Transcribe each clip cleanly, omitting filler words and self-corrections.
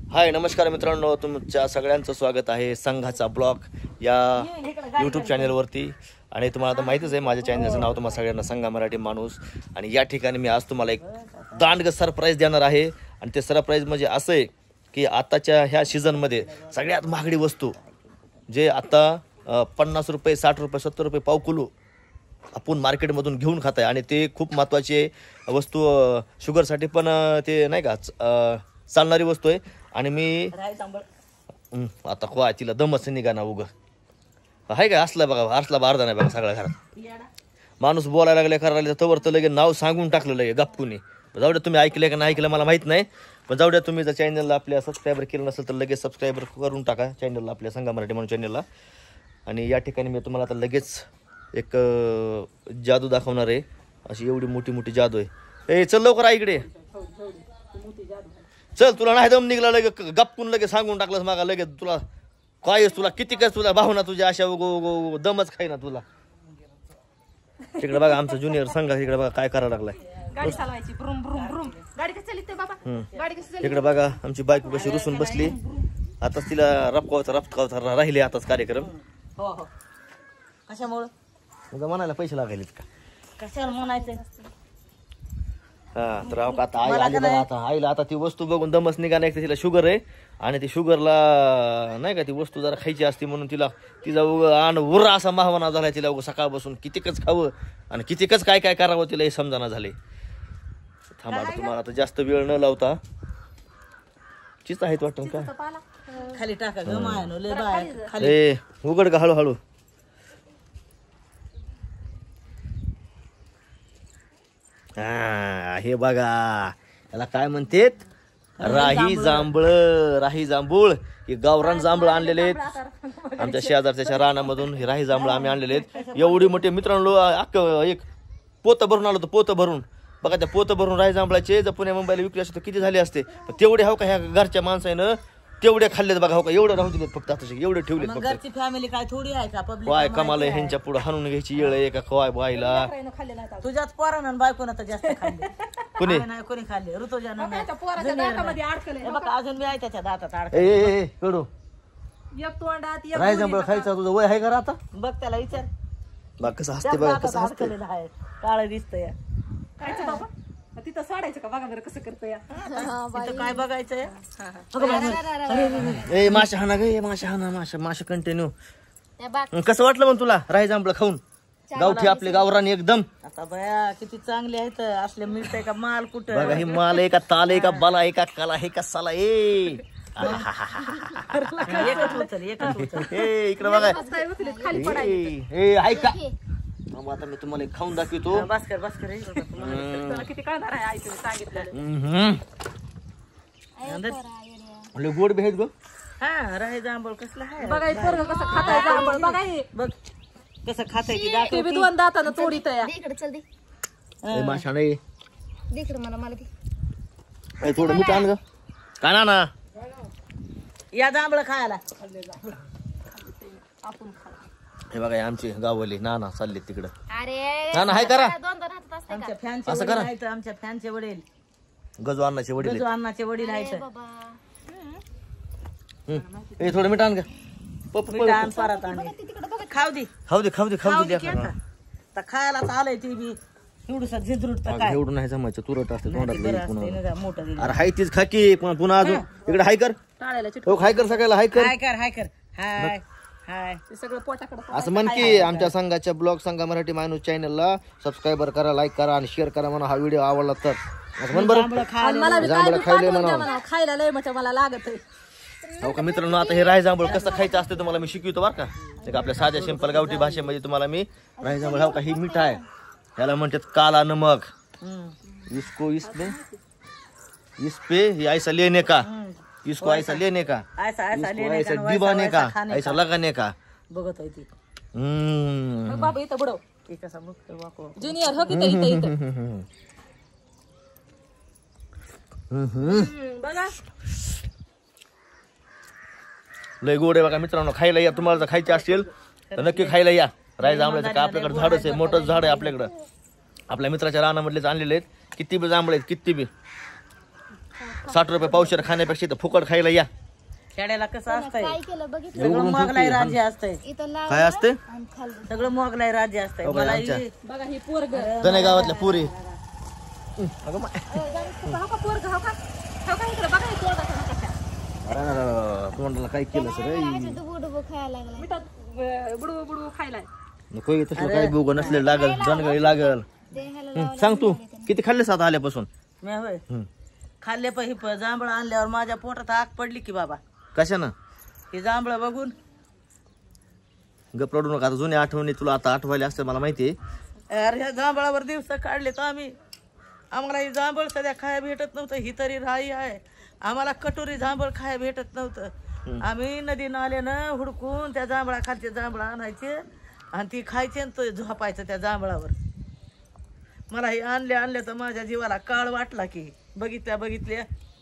हाय नमस्कार मित्रांनो, तुमच्या सगळ्यांचं स्वागत आहे संघाचा ब्लॉग या यूट्यूब चॅनलवरती. आणि तुम्हाला आता माहितीच आहे माझ्या चॅनलचं नाव तुम्हाला सगळ्यांना संघा मराठी माणूस. आणि या ठिकाणी मी आज तुम्हाला एक दांडग सरप्राईज देणार आहे. आणि ते सरप्राईज म्हणजे असं आहे की आताच्या ह्या सीझनमध्ये सगळ्यात महागडी वस्तू जे आता 50 रुपये 60 रुपये 70 रुपये पाव किलो आपण मार्केटमधून घेऊन खात आहे. आणि ते खूप महत्त्वाची वस्तू, शुगरसाठी पण ते नाही का चालणारी वस्तू आहे. आणि मी आता काय तिला दमच निघाना उग आहे का असला बघा, असला बारदा नाही बघा सगळ्या घरात. माणूस बोलायला लागले करायला लागले तवर तर लगे नाव सांगून टाकलं लगे गपकुनी. जाऊ द्या तुम्ही ऐकलं का नाही ऐकलं मला माहीत नाही, पण जाऊ द्या तुम्ही जर चॅनलला आपल्या सबस्क्राईबर केलं नसेल तर लगेच सबस्क्राईबर करून टाका चॅनलला, आपल्या संघा मराठी म्हणून चॅनलला. आणि या ठिकाणी मी तुम्हाला आता लगेच एक जादू दाखवणार आहे. अशी एवढी मोठी मोठी जादू आहे. ए चल लवकर आहे इकडे, चल तुला नाही दम निघला लगे गपकून लगे सांगून टाकलंस मागा लगे. तुला काय तुला किती काय तुला भावना तुझ्या अशा दमच खाई ना तुला. तिकडे बघा आमचा ज्युनियर संघ तिकडे बघा काय करायला लागलाय. गाडी चालवायची ब्रुम ब्रुम ब्रुम. गाडी कशी चालते बाबा, गाडी कशी चालते. तिकडे बघा आमची बायको कशी रुसून बसली. आताच तिला रपकावता राहिले आताच कार्यक्रम. हो हो. कशामुळं म्हणायला पैसे लागायलेत का कशाला म्हणायचं. हा तर आता आई आली बघा. आता आईला आता ती वस्तू बघून दमच निघा नाही. तिला शुगर आहे आणि ती शुगरला नाही का ती वस्तू जरा खायची असते म्हणून तिचा उर्रा असा माहवाना झालाय. तिला सकाळ बसून कितीकच खावं आणि कितीकच काय काय करावं तिला हे समजाना झाले. थांबा तुम्हाला आता जास्त वेळ न लावता चिच आहेत वाटतं का खाली टाका ग मायानो लय बाय खाली. ए उघड का हळूहळू. हा हे बघा याला काय म्हणतेत, राही जांभळ. राही जांभूळ हे गावरान जांभळ आणलेले आहेत आमच्या शेजारच्या रानामधून. हे राही जांभळ आम्ही आणलेले आहेत. एवढी मोठी मित्रांनो एक पोतं भरून आलो होतं. पोतं भरून बघा, त्या पोतं भरून राही जांभळाचे जर पुण्या मुंबईला विकले असते तर किती झाले असते. तेवढे हो का ह्या घरच्या माणसानं तेवढे खाल्लेत बघा. हो का एवढे राहू दिलेत फक्त आता एवढे ठेवलेत फक्त. घरची फॅमिली काय थोडी आहे का पब्लिक. काय कमाल ह्यांच्या पुढे हाणून घ्यायची येळ आहे का काय बायला. तुझ्याच पोरानं बायकोनं तर जास्त खाल्ले. कोणी नाही कोणी खाल्ले ऋतुजानं बघा अजून मी आहे त्याच्या दातात ए कडू एक तोंडात एक राही जांभळ खायचा तुझं वय आहे का आता. बघ त्याला विचार. बघ कसं हसते बघा कसं हसते. काळ दिसतंय बाबा. तिथं सोडायचं का बघा बरं कसं करतोय. तिथं काय बघायचंय. ए माशा हाना गे माशा हाना माशा कंटिन्यू. कसं वाटलं मग तुला राही जांभळ खाऊन. गावठी आपले गावरान एकदम. आता बया किती चांगले आहेत असले मिळतंय का माल कुठं. बघा ही माल आहे का ताल आहे का बाला आहे का काला आहे का साला. इकडे बघा ऐका आता मी तुम्हाला खाऊन दाखवतो. भास्कर किती कळणार आहे आई तुम्ही सांगितलं. गोड बी आहेत ग. हा राही जांभळ कसलं आहे बघा. कसं खाताय जांभळ बघा. बघ कसं खाताय की दात बी दोन दातानं तोडीत इकडे चल दे. माशा नाही दे इकडे मला दे. थोडं मीठ आण ग. काय ना या जांभळ खायला. हे बघा आमची गाववाली नाना चालले तिकडं. अरे नाना हाय करा. आमच्या फॅनचे असं वडील करा. आहेत. आमच्या फॅनचे वडील गजू अण्णाचे वडील गजू अण्णाचे वडील आहेत. हे थोडं मीठ आण ग. मीठ आण परत आणि खाऊ दे खाऊ दे खाऊ दे खाऊ दे. आता खायला तर आलंय ती बी एवढूसा झिजरूट तर काय एवढं नाही जमायचं. तुरट असते बरं असते तोंडात. ना मोठं दिलं. अरे हाय तीच खाकी पुन्हा अजून इकडे हाय कर. टाळायला हो हाय कर सगळ्याला हाय कर. हाय कर हाय हाय ते सगळं पोटाकडे. असं म्हण की आमच्या संघाच्या ब्लॉग संघा मराठी माणूस चॅनलला सबस्क्राईबर करा, लाईक करा आणि शेअर करा म्हणा. हा व्हिडिओ आवडला तर असं म्हण बरं. जांभळं खायले म्हणा. खायला लय म्हणजे मला लागत आहे. हो का मित्रांनो, आता हे राही जांभळ कसं खायचं असतं तुम्हाला मी शिकवतो बरं का. एक आपल्या साध्या सिंपल गावठी भाषेमध्ये तुम्हाला मी राही जांभळ. हो का ही मीठ आहे ह्याला म्हणतात काला नमक. इसको इसपे ऐसा लेने का, इसको ऐसा लेने का, ऐसा ऐसा दिवाने का, ऐसा लगाने का. बघत आहे ती बाबा इथं बुडव. कसा बघतो वाको ज्युनियर हो की इथं बघा. लय गोड आहे बघा मित्रांनो. खायला या, तुम्हाला जर खायचे असेल तर नक्की खायला या. राई जांभळाचं का आपल्याकडे झाडच आहे, मोठंच झाड आहे आपल्याकडं. आपल्या मित्राच्या रानामधलेच आणलेले आहेत. किती बी जांभळे आहेत, किती बी 60 रुपये पावशेर खाण्यापेक्षा इथं फुकट खायला या. खेड्याला कसं असतंय काय केलं बघितलं सगळं मोगलाई राज्य असतंय इथं लाव काय असते आणि खाल्लं. सगळं मोगलाई राज्य असतंय हो बाई, मला आमच्या- ही- बघा ही पोरग जणे गावातल्या पुरी पोरग हो का इकडे बघा ही पोरगा कसा तोंडाला काय केलं सर डुबू डुबू खायला लागला मिठात बुडू बुडू खायलाय नको तसलं काही बुग नसले लागल दणगळी लागल. देहाला सांग तू किती खाल्लेस आता आल्यापासून? मी होय हम्म. खाल्ले पण ही जांभळं आणल्यावर माझ्या पोटात आग पडली की बाबा कशानं? ही जांभळं बघून गप रडू नका, आता जुन्या आठवणी तुला आता आठवायला असते मला माहिती. अरे ह्या जांभळावर दिवस काढले तर आम्हाला ही जांभळ सध्या खाया भेटत नव्हतं. ही तरी राई आहे, आम्हाला कटोरी जांभळ खाया भेटत नव्हतं. आम्ही नदी नाल्यानं हुडकून त्या जांभळा खालचे जांभळं आणायचे आणि ती खायचे आणि तो झोपायचं त्या जांभळावर. मला हे आणल्या तर माझ्या जीवाला काळ वाटला की बघितल्या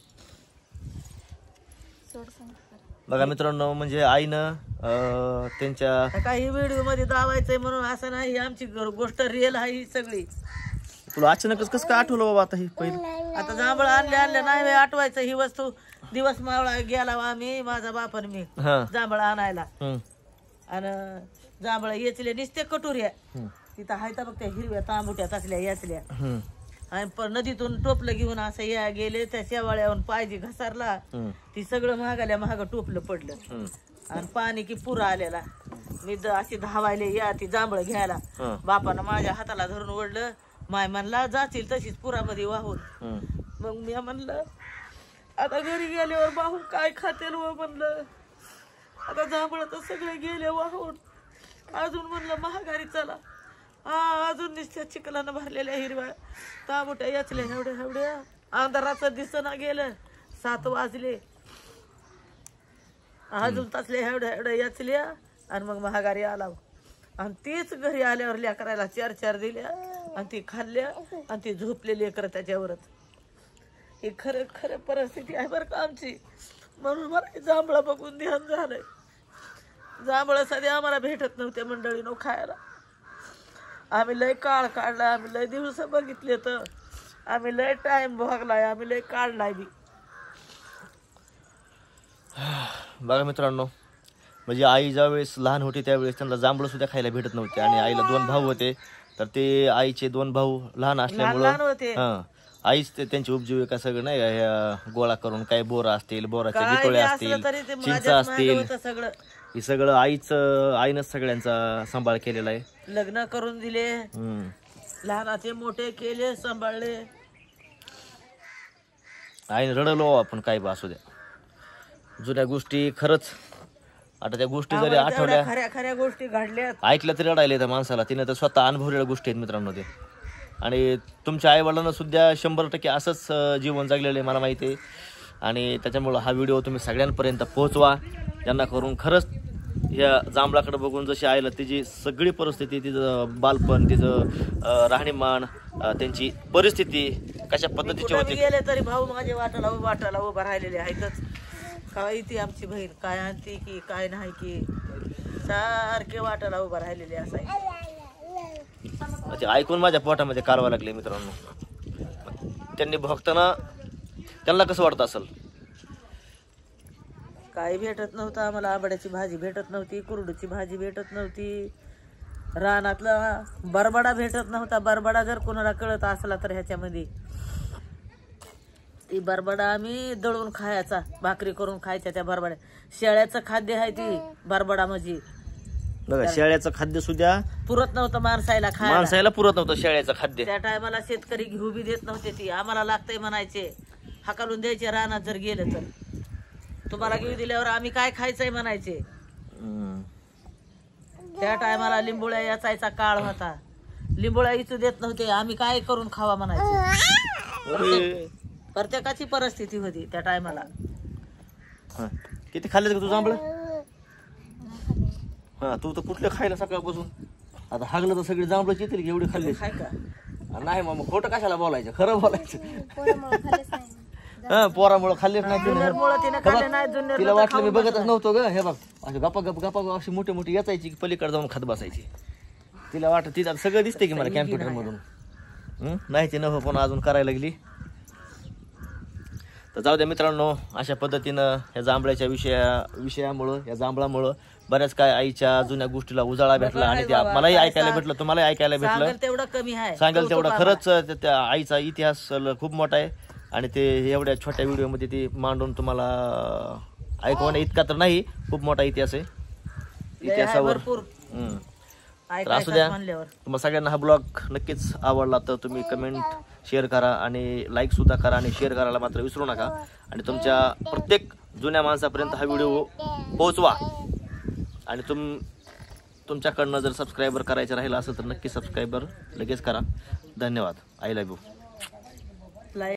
बघा मित्रांनो, म्हणजे आईनं त्यांच्या काही व्हिडिओ मध्ये दावायचंय म्हणून असं नाही. ही आमची गोष्ट रिअल आहे ही सगळी. तुला अचानकच कसं काय आठवलं बाबा आता ही पहिलं? आता जांभळ आणल्या नाही बे आठवायचं ही वस्तू. दिवस मावळा गेला आम्ही माझा बाप आणि मी हा. जांभळ आणायला हम्म. आणि जांभळ येचले नुसते कटोऱ्या हम्म. तिथं हाय तर बघ त्या हिरव्या तांबुट्या तसल्या याचल्या हम्म. आणि नदीतून टोपलं घेऊन असं या गेले त्या शेवाळ्यावरून पायजी घसरला. हम्म. ती सगळं महागाल्या महाग टोपलं पडलं हम्म. आणि पाणी की पुरा आलेला. मी अशी धावायले या ती जांभळ घ्यायला. हा. बापानं माझ्या हाताला धरून ओढलं. माय म्हणला जातील तशीच पुरामध्ये वाहून. हम्म. मग मी म्हणलं आता घरी गेल्यावर वाहून काय खातेल व म्हणलं. आता जांभळ तर सगळे गेले वाहून. अजून म्हणलं महागारी चला. हा अजून नुसत्या चिखलानं भरलेल्या हिरव्या तांबुट्या याचल्या एवढ्या अंधाराचं दिसना गेलं. 7 वाजले अजून तसल्या एवढ्या याचल्या आणि मग महागारी आला. आणि तीच घरी आल्यावर लेकरायला 4 दिल्या आणि ती खाल्ल्या आणि ती झोपलेली लेकर त्याच्यावरच. ही खरं परिस्थिती आहे बरं का आमची. म्हणून मला जांभळं बघून ध्यान झालंय. जांभळं सध्या आम्हाला भेटत नव्हते मंडळीनो खायला. आम्ही लय काळ काढला, आम्ही लय दिवस बघितले, तर आम्ही लय टाइम भोगलाय, आम्ही लय काढलाय बी. बघा मित्रांनो, म्हणजे आई ज्या वेळेस लहान होती त्यावेळेस त्यांना जांभळं सुद्धा खायला भेटत नव्हते. आणि आईला 2 भाऊ होते, तर ते आईचे 2 भाऊ लहान लहान असल्यामुळं होते. हा आईच ते त्यांची उपजीविका सगळं नाही का ह्या गोळा करून, काही बोरा असतील, बोराचे काय बिटोळे बी असतील, असलं तरी ते चिंच माझ्याच मागं असतील, होतं सगळं. हे सगळं आईनंच सगळ्यांचा सांभाळ केलेला आहे. लग्न करून दिले, हम्म. लहानाचे मोठे केले, सांभाळले. आईने रडलो आपण काय बा असू द्या. जुन्या गोष्टी खरंच आता त्या गोष्टी जरी आम्हाला आठवल्या तेवढ्या खऱ्या गोष्टी घडल्यात. ऐकल्या तरी रडायला त्या माणसाला. तिने तर स्वतः अनुभवलेल्या गोष्टी आहेत मित्रांनो ते. आणि तुमच्या आईवडिलांना सुद्धा 100% असंच जीवन जगलेलं आहे मला माहिती आहे. आणि त्याच्यामुळं हा व्हिडिओ तुम्ही सगळ्यांपर्यंत पोहोचवा, ज्यांना करून खरंच या जांभळाकडे बघून जशी आईला तिची सगळी परिस्थिती, तिचं बालपण, तिचं राहणीमान, त्यांची परिस्थिती कशा पद्धतीची कुठं बी होती. गेले तरी भाऊ माझे वाटाला उभा राहिलेले आहेतच. काय ती आमची बहीण काय आणते की काय नाही की सारखे वाटाला उभा राहिलेले असायचे. ते ऐकून माझ्या पोटामध्ये कारवा लागले मित्रांनो. त्यांनी भोगताना त्यांना कसं वाटत असेल. काही भेटत नव्हतं आम्हाला. आंबाड्याची भाजी भेटत नव्हती, कुरडूची भाजी भेटत नव्हती, रानातला बरबडा भेटत नव्हता. बरबडा जर कोणाला कळत असला तर ह्याच्यामध्ये ती बरबडा आम्ही दळून खायचा, भाकरी करून खायच्या त्या बरबड्या. शेळ्याचं खाद्य आहे ती बरबडा म्हणजे. बघा शेळ्याचं खाद्य सुद्धा पुरत नव्हतं माणसाला खायला. माणसाला पुरत नव्हतं शेळ्याचं खाद्य. त्या टायमाला शेतकरी घेऊ बी देत नव्हते. ती आम्हाला लागतंय म्हणायचे, हाकालून द्यायचे रानात जर गेलं तर. तुम्हाला घेऊ दिल्यावर आम्ही काय खायचंय म्हणायचे. त्या टायमाला लिंबोळ्या याचायचा काळ होता. लिंबोळ्या इचू देत नव्हते, आम्ही काय करून खावा म्हणायचे. प्रत्येकाची परिस्थिती होती त्या टायमाला. किती खाल्ले का तू जांभळं? हा तू तर कुठलं खायला सकाळपासून. आता हागलं तर सगळी जांभळं येतील की एवढी खाल्ली. खाय का नाही मग खोटं कशाला बोलायचं, खरं बोलायचं. हा पोरामुळे खाल्लेच नाही तिला वाटलं मी बघतच नव्हतो ग. हे बघ असे गप्पा अशी मोठी मोठी याचायची की पलीकडे जाऊन खात बसायची. तिला वाटत तिला सगळं दिसते की मला कॅम्प्युटर मधून. नाही ते नव्ह पण अजून करायला लागली. तर जाऊ द्या मित्रांनो, अशा पद्धतीनं या जांभळ्याच्या विषयामुळं या जांभळामुळं बऱ्याच काय आईच्या जुन्या गोष्टीला उजाळा भेटला आणि ते मलाही ऐकायला भेटलं, तुम्हालाही ऐकायला भेटलं. सांगेल तेवढं कमी आहे. सांगेल तेवढं खरंच त्या आईचा इतिहास खूप मोठा आहे आणि ते एवढ्या छोट्या व्हिडिओमध्ये ते मांडून तुम्हाला ऐकवण्या इतका तर नाही, खूप मोठा इतिहास आहे. इतिहासावर भरपूर तर असू द्या. तुम्हाला सगळ्यांना हा ब्लॉग नक्कीच आवडला तर तुम्ही कमेंट शेअर करा आणि लाईक सुद्धा करा आणि शेअर करायला मात्र विसरू नका. आणि तुमच्या प्रत्येक जुन्या माणसापर्यंत हा व्हिडिओ पोहोचवा. आणि तुमच्याकडनं जर सबस्क्रायबर करायचं राहिलं असेल तर नक्की सबस्क्रायबर लगेच करा. धन्यवाद. I love you.